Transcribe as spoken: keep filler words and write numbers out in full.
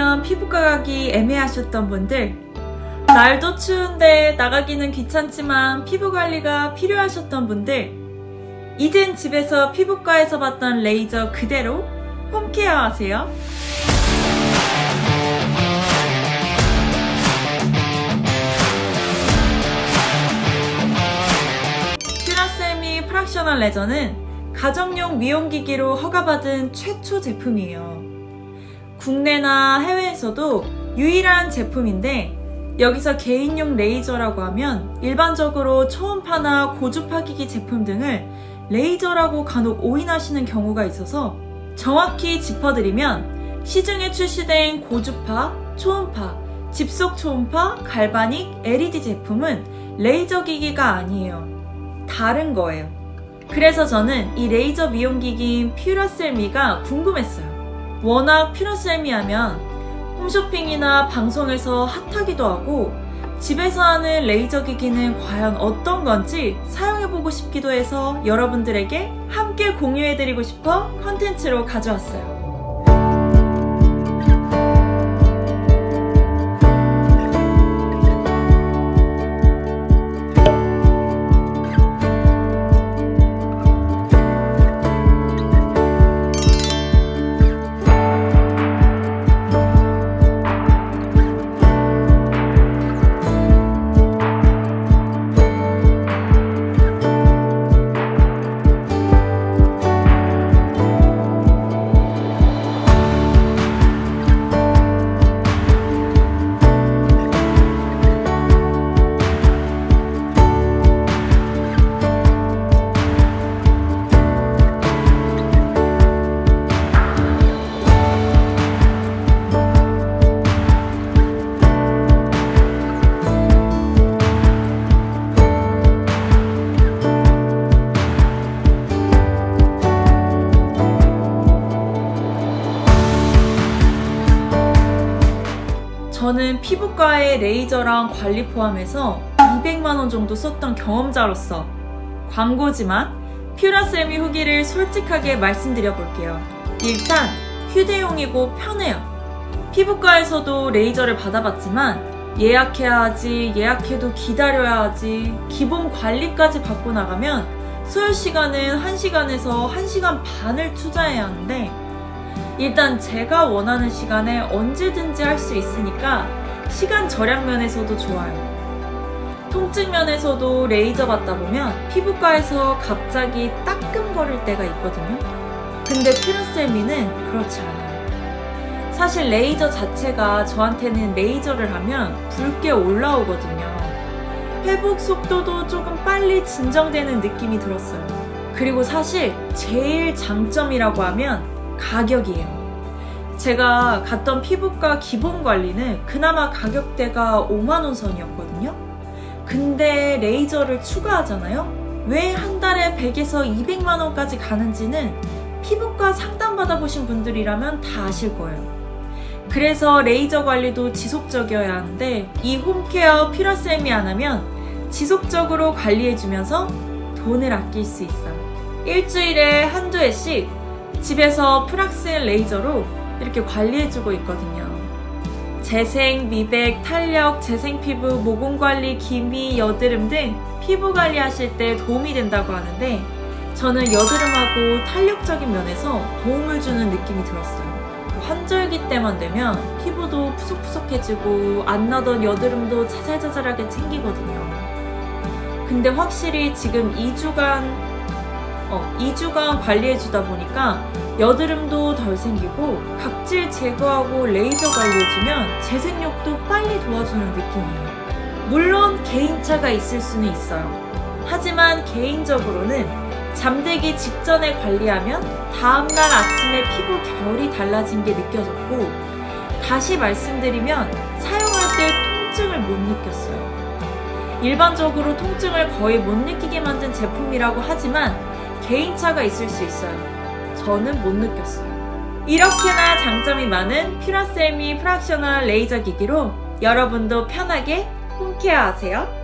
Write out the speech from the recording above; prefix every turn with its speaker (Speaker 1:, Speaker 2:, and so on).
Speaker 1: 되면 피부과 가기 애매하셨던 분들, 날도 추운데 나가기는 귀찮지만 피부 관리가 필요하셨던 분들, 이젠 집에서 피부과에서 받던 레이저 그대로 홈케어 하세요. 퓨라셀미 프락셔널 레저는 가정용 미용기기로 허가받은 최초 제품이에요. 국내나 해외에서도 유일한 제품인데, 여기서 개인용 레이저라고 하면 일반적으로 초음파나 고주파 기기 제품 등을 레이저라고 간혹 오인하시는 경우가 있어서 정확히 짚어드리면 시중에 출시된 고주파, 초음파, 집속 초음파, 갈바닉, 엘이디 제품은 레이저 기기가 아니에요. 다른 거예요. 그래서 저는 이 레이저 미용기기인 퓨라셀미가 궁금했어요. 워낙 퓨라셀미 하면 홈쇼핑이나 방송에서 핫하기도 하고, 집에서 하는 레이저 기기는 과연 어떤 건지 사용해보고 싶기도 해서 여러분들에게 함께 공유해드리고 싶어 컨텐츠로 가져왔어요. 저는 피부과에 레이저랑 관리 포함해서 이백만 원 정도 썼던 경험자로서 광고지만 퓨라셀미 후기를 솔직하게 말씀드려 볼게요. 일단 휴대용이고 편해요. 피부과에서도 레이저를 받아봤지만 예약해야 하지, 예약해도 기다려야 하지, 기본 관리까지 받고 나가면 소요시간은 한 시간에서 한 시간 반을 투자해야 하는데, 일단 제가 원하는 시간에 언제든지 할 수 있으니까 시간 절약 면에서도 좋아요. 통증 면에서도 레이저 받다 보면 피부과에서 갑자기 따끔거릴 때가 있거든요. 근데 퓨라셀미는 그렇지 않아요. 사실 레이저 자체가 저한테는 레이저를 하면 붉게 올라오거든요. 회복 속도도 조금 빨리 진정되는 느낌이 들었어요. 그리고 사실 제일 장점이라고 하면 가격이에요. 제가 갔던 피부과 기본 관리는 그나마 가격대가 오만 원 선이었거든요. 근데 레이저를 추가하잖아요? 왜 한 달에 백에서 이백만 원까지 가는지는 피부과 상담 받아보신 분들이라면 다 아실 거예요. 그래서 레이저 관리도 지속적이어야 하는데, 이 홈케어 퓨라셀미 안 하면 지속적으로 관리해주면서 돈을 아낄 수 있어요. 일주일에 한두 회씩 집에서 프락셀 레이저로 이렇게 관리해주고 있거든요. 재생, 미백, 탄력, 재생 피부, 모공관리, 기미, 여드름 등 피부 관리하실 때 도움이 된다고 하는데, 저는 여드름하고 탄력적인 면에서 도움을 주는 느낌이 들었어요. 환절기 때만 되면 피부도 푸석푸석해지고 안 나던 여드름도 자잘자잘하게 생기거든요. 근데 확실히 지금 이 주간 어, 이 주간 관리해주다 보니까 여드름도 덜 생기고 각질 제거하고 레이저 관리해주면 재생력도 빨리 도와주는 느낌이에요. 물론 개인차가 있을 수는 있어요. 하지만 개인적으로는 잠들기 직전에 관리하면 다음날 아침에 피부 결이 달라진 게 느껴졌고, 다시 말씀드리면 사용할 때 통증을 못 느꼈어요. 일반적으로 통증을 거의 못 느끼게 만든 제품이라고 하지만 개인차가 있을 수 있어요. 저는 못 느꼈어요. 이렇게나 장점이 많은 퓨라셀미 프락셔널 레이저 기기로 여러분도 편하게 홈케어 하세요.